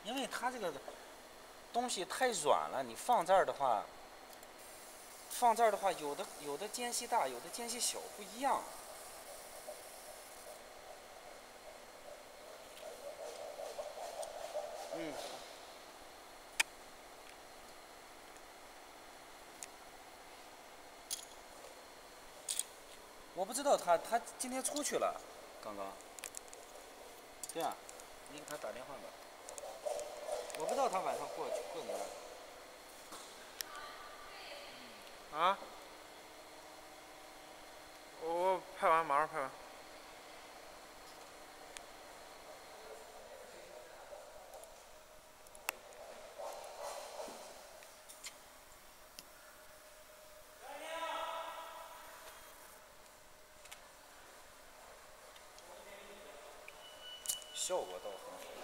因为它这个东西太软了，你放这儿的话，有的间隙大，有的间隙小，不一样。嗯。我不知道他今天出去了，刚刚。对啊，你给他打电话吧。我不知道他晚上过你那儿。 啊？我拍完，马上拍完。 效果倒很好。